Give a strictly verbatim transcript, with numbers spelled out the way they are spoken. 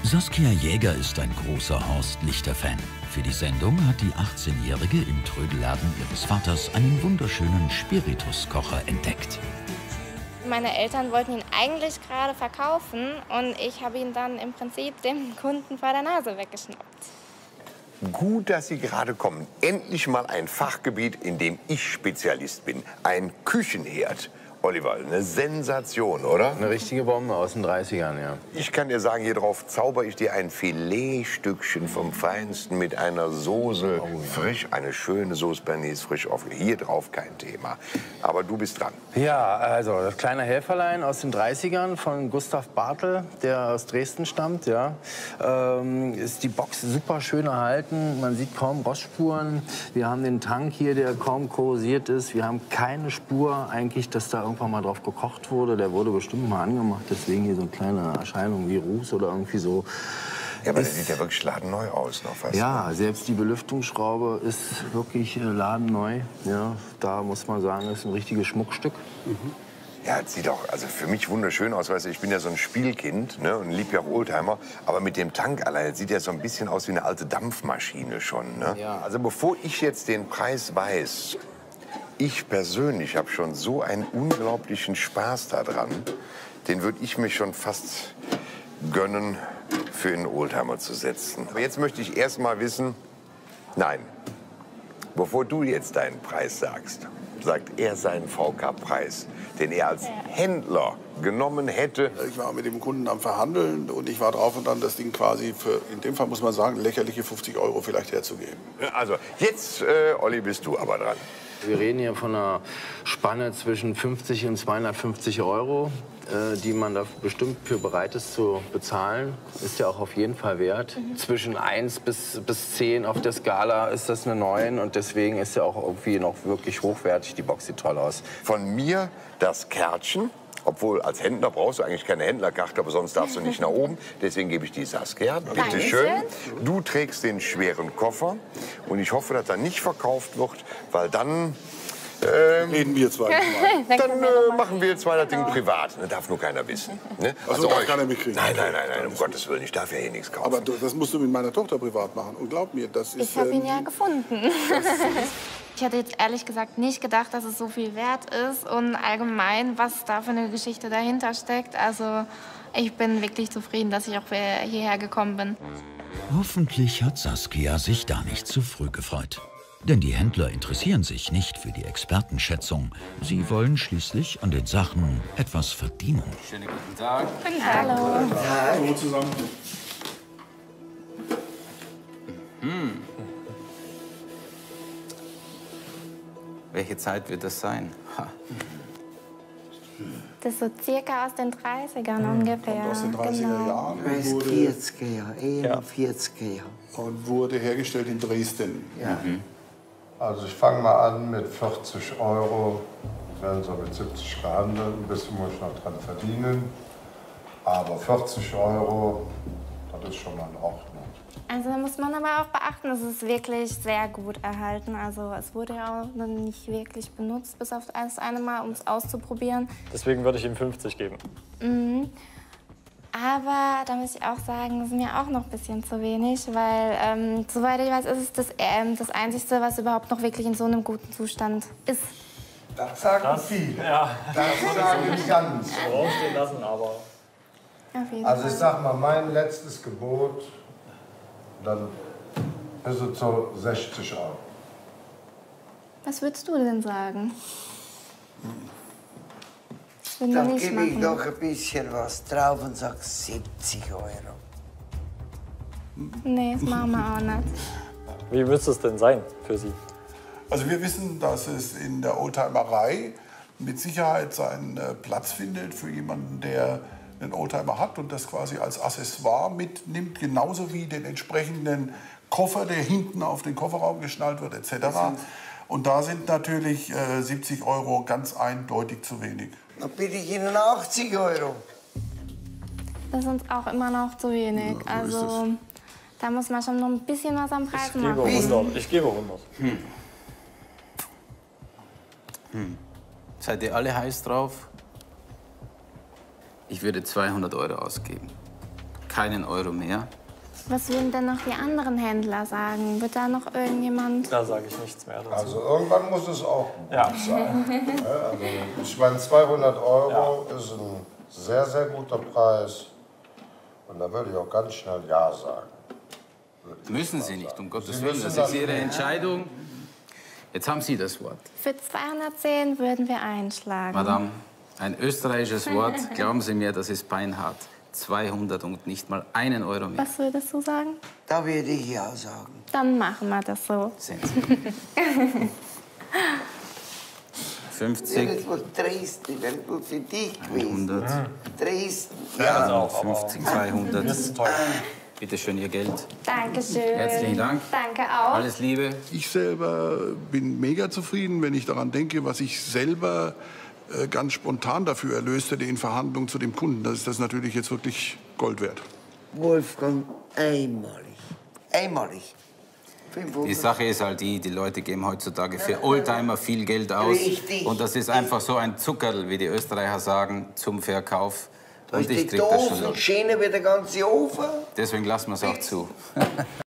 Saskia Jäger ist ein großer Horst Lichter-Fan. Für die Sendung hat die achtzehnjährige im Trödelladen ihres Vaters einen wunderschönen Spirituskocher entdeckt. Meine Eltern wollten ihn eigentlich gerade verkaufen und ich habe ihn dann im Prinzip dem Kunden vor der Nase weggeschnappt. Gut, dass Sie gerade kommen. Endlich mal ein Fachgebiet, in dem ich Spezialist bin. Ein Küchenherd. Oliver, eine Sensation, oder? Eine richtige Bombe aus den dreißigern, ja. Ich kann dir sagen, hier drauf zauber ich dir ein Filetstückchen vom Feinsten mit einer Soße oh, ja. frisch, eine schöne Sauce Bernays frisch offen. Hier drauf kein Thema. Aber du bist dran. Ja, also das kleine Helferlein aus den dreißigern von Gustav Bartel, der aus Dresden stammt, ja. Ähm, ist die Box super schön erhalten. Man sieht kaum Rostspuren. Wir haben den Tank hier, der kaum korrosiert ist. Wir haben keine Spur eigentlich, dass da irgendwann mal drauf gekocht wurde. Der wurde bestimmt mal angemacht, deswegen hier so eine kleine Erscheinung wie Ruß oder irgendwie so. Ja, aber der sieht ja wirklich ladenneu aus noch fast. Ja, selbst die Belüftungsschraube ist wirklich äh, ladenneu. Ja, da muss man sagen, ist ein richtiges Schmuckstück. Mhm. Ja, es sieht auch also für mich wunderschön aus. Weißt du, ich bin ja so ein Spielkind, ne, und liebe ja auch Oldtimer. Aber mit dem Tank allein sieht ja so ein bisschen aus wie eine alte Dampfmaschine schon. Ne? Ja. Also bevor ich jetzt den Preis weiß, ich persönlich habe schon so einen unglaublichen Spaß daran, den würde ich mir schon fast gönnen, für einen Oldtimer zu setzen. Aber jetzt möchte ich erst mal wissen, nein, bevor du jetzt deinen Preis sagst, sagt er seinen V K-Preis, den er als Händler genommen hätte. Ich war mit dem Kunden am Verhandeln und ich war drauf und dann das Ding quasi für, in dem Fall muss man sagen, lächerliche fünfzig Euro vielleicht herzugeben. Also jetzt, äh, Olli, bist du aber dran. Wir reden hier von einer Spanne zwischen fünfzig und zweihundertfünfzig Euro, äh, die man da bestimmt für bereit ist zu bezahlen. Ist ja auch auf jeden Fall wert. Mhm. Zwischen eins bis, bis zehn auf der Skala ist das eine neun und deswegen ist ja auch irgendwie noch wirklich hochwertig. Die Box sieht toll aus. Von mir das Kärtchen. Obwohl, als Händler brauchst du eigentlich keine Händlerkarte, aber sonst darfst du nicht nach oben. Deswegen gebe ich die Saskia. Bitte schön. Du trägst den schweren Koffer. Und ich hoffe, dass er nicht verkauft wird, weil dann... Ähm, Reden wir zwei. Dann äh, machen wir zwei das Ding privat. Das darf nur keiner wissen. Ne? Also, darf keiner mitkriegen. Nein, nein, nein, nein, um Gottes Willen. Ich darf ja hier nichts kaufen. Aber du, das musst du mit meiner Tochter privat machen. Und glaub mir, das ist... Ich habe ihn ähm, ja gefunden. Ich hätte jetzt ehrlich gesagt nicht gedacht, dass es so viel wert ist und allgemein, was da für eine Geschichte dahinter steckt. Also ich bin wirklich zufrieden, dass ich auch hierher gekommen bin. Hoffentlich hat Saskia sich da nicht zu früh gefreut. Denn die Händler interessieren sich nicht für die Expertenschätzung. Sie wollen schließlich an den Sachen etwas verdienen. Schönen guten Tag. Hallo. Hallo zusammen. Hm. Welche Zeit wird das sein? Ha. Das ist so circa aus den dreißigern ungefähr. Kommt aus den dreißiger Genau. Jahren und Das wurde, vierziger Jahre, eher vierziger Jahre. und wurde hergestellt in Dresden. Ja. Mhm. Also ich fange mal an mit vierzig Euro, werden so mit siebzig gehandelt, ein bisschen muss ich noch dran verdienen. Aber vierzig Euro, das ist schon mal in Ordnung. Also da muss man aber auch beachten, es ist wirklich sehr gut erhalten. Also es wurde ja auch noch nicht wirklich benutzt, bis auf das eine Mal, um es auszuprobieren. Deswegen würde ich ihm fünfzig geben. Mhm. Aber da muss ich auch sagen, das ist mir auch noch ein bisschen zu wenig, weil, ähm, soweit ich weiß, ist es das, ähm, das Einzige, was überhaupt noch wirklich in so einem guten Zustand ist. Das sagen Das, viele. ja. Das sagen nicht ganz. So aufstehen lassen, aber... Auf jeden Also ich Fall. sag mal, mein letztes Gebot, dann ist es so sechzig Euro. Was würdest du denn sagen? Das würden wir Dann nicht gebe ich machen. noch ein bisschen was drauf und sage siebzig Euro. Nee, das machen wir auch nicht. Wie müsste es denn sein für Sie? Also wir wissen, dass es in der Oldtimerei mit Sicherheit seinen äh, Platz findet für jemanden, der einen Oldtimer hat und das quasi als Accessoire mitnimmt, genauso wie den entsprechenden Koffer, der hinten auf den Kofferraum geschnallt wird, et cetera. Und da sind natürlich äh, siebzig Euro ganz eindeutig zu wenig. Dann biete ich Ihnen achtzig Euro. Das ist uns auch immer noch zu wenig. Ja, so ist Also da muss man schon noch ein bisschen was am Preis Ich gebe machen. hundert. Ich gebe hundert. Hm. Hm. Seid ihr alle heiß drauf? Ich würde zweihundert Euro ausgeben. Keinen Euro mehr. Was würden denn noch die anderen Händler sagen? Wird da noch irgendjemand... Da sage ich nichts mehr dazu. Also irgendwann muss es auch gut Ja. sein. Ja, also ich meine, zweihundert Euro ja. ist ein sehr, sehr guter Preis. Und da würde ich auch ganz schnell Ja sagen. Müssen Sie nicht, um Gottes Sie Willen. müssen Das das ist Ihre nicht. Entscheidung. Jetzt haben Sie das Wort. Für zweihundertzehn würden wir einschlagen. Madame, ein österreichisches Wort, glauben Sie mir, das ist beinhart. zweihundert und nicht mal einen Euro mehr. Was würdest du sagen? Da würde ich Ja sagen. Dann machen wir das so. Sehen Sie. fünfzig. Das war Dresden, wenn du für dich gewesen. hundert. Dresden. Ja. fünfzig, zweihundert. Das ist teuer. Bitte schön Ihr Geld. Dankeschön. Herzlichen Dank. Danke auch. Alles Liebe. Ich selber bin mega zufrieden, wenn ich daran denke, was ich selber äh, ganz spontan dafür erlöst hätte in Verhandlungen zu dem Kunden. Das ist das natürlich jetzt wirklich Gold wert. Wolfgang, einmalig. Einmalig. Die Sache ist halt die, die Leute geben heutzutage für Oldtimer viel Geld aus. Richtig. Und das ist einfach so ein Zuckerl, wie die Österreicher sagen, zum Verkauf. Da Und ist ich die krieg das schon Dose noch. schöner wie der ganze Ofen. Deswegen lassen wir es auch zu.